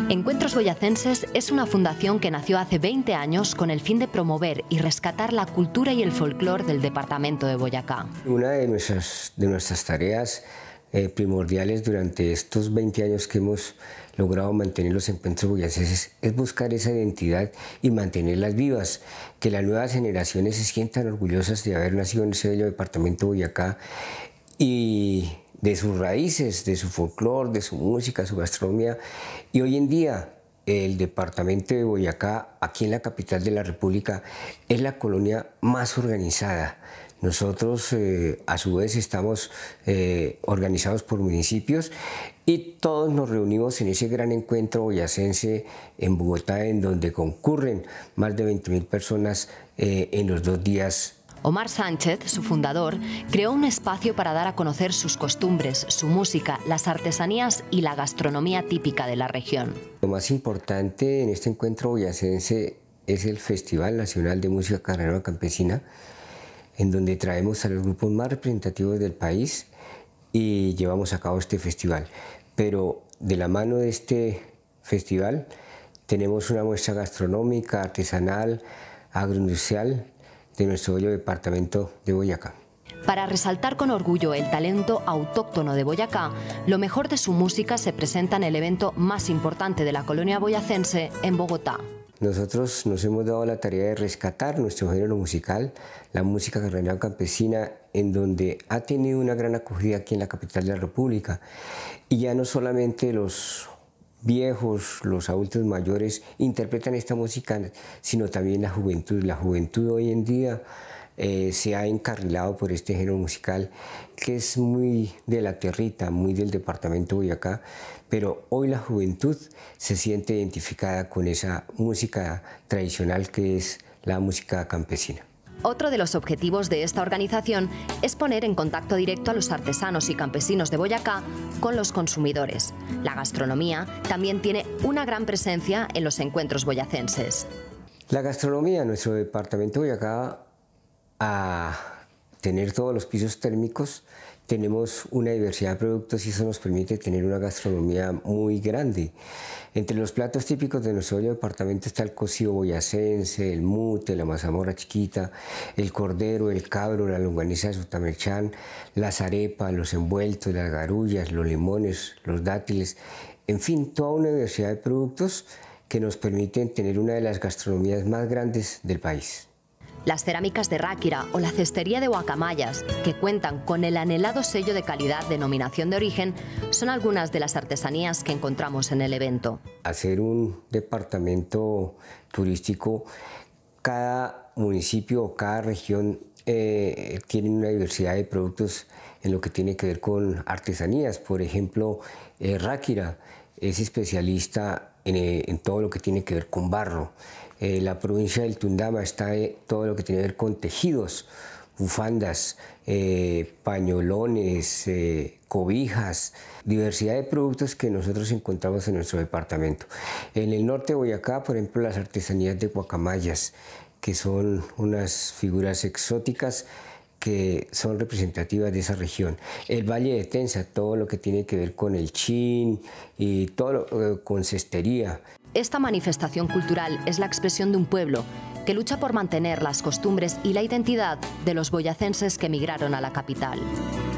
Encuentros Boyacenses es una fundación que nació hace 20 años con el fin de promover y rescatar la cultura y el folclore del departamento de Boyacá. Una de nuestras tareas primordiales durante estos 20 años que hemos logrado mantener los encuentros boyacenses es buscar esa identidad y mantenerlas vivas, que las nuevas generaciones se sientan orgullosas de haber nacido en ese bello departamento de Boyacá y de sus raíces, de su folclore, de su música, su gastronomía. Y hoy en día el departamento de Boyacá, aquí en la capital de la República, es la colonia más organizada. Nosotros a su vez estamos organizados por municipios y todos nos reunimos en ese gran encuentro boyacense en Bogotá, en donde concurren más de 20.000 personas en los 2 días. Omar Sánchez, su fundador, creó un espacio para dar a conocer sus costumbres, su música, las artesanías y la gastronomía típica de la región. Lo más importante en este encuentro boyacense es el Festival Nacional de Música Carnaval Campesina, en donde traemos a los grupos más representativos del país y llevamos a cabo este festival. Pero de la mano de este festival tenemos una muestra gastronómica, artesanal, agroindustrial de nuestro bello departamento de Boyacá. Para resaltar con orgullo el talento autóctono de Boyacá, lo mejor de su música se presenta en el evento más importante de la colonia boyacense en Bogotá. Nosotros nos hemos dado la tarea de rescatar nuestro género musical, la música carnaval campesina, en donde ha tenido una gran acogida aquí en la capital de la República. Y ya no solamente los viejos, los adultos mayores interpretan esta música, sino también la juventud. La juventud hoy en día se ha encarrilado por este género musical que es muy de la tierrita, muy del departamento de Boyacá, pero hoy la juventud se siente identificada con esa música tradicional que es la música campesina. Otro de los objetivos de esta organización es poner en contacto directo a los artesanos y campesinos de Boyacá con los consumidores. La gastronomía también tiene una gran presencia en los encuentros boyacenses. La gastronomía en nuestro departamento de Boyacá, a tener todos los pisos térmicos, tenemos una diversidad de productos y eso nos permite tener una gastronomía muy grande. Entre los platos típicos de nuestro departamento está el cocido boyacense, el mute, la mazamorra chiquita, el cordero, el cabro, la longaniza de Sutamerchán, las arepas, los envueltos, las garullas, los limones, los dátiles, en fin, toda una diversidad de productos que nos permiten tener una de las gastronomías más grandes del país. Las cerámicas de Ráquira o la cestería de Guacamayas, que cuentan con el anhelado sello de calidad Denominación de Origen, son algunas de las artesanías que encontramos en el evento. Hacer un departamento turístico, cada municipio o cada región tiene una diversidad de productos en lo que tiene que ver con artesanías. Por ejemplo, Ráquira es especialista en todo lo que tiene que ver con barro. La provincia del Tundama está todo lo que tiene que ver con tejidos, bufandas, pañolones, cobijas, diversidad de productos que nosotros encontramos en nuestro departamento. En el norte de Boyacá, por ejemplo, las artesanías de Guacamayas, que son unas figuras exóticas que son representativas de esa región. El Valle de Tensa, todo lo que tiene que ver con el chin y todo con cestería. Esta manifestación cultural es la expresión de un pueblo que lucha por mantener las costumbres y la identidad de los boyacenses que emigraron a la capital.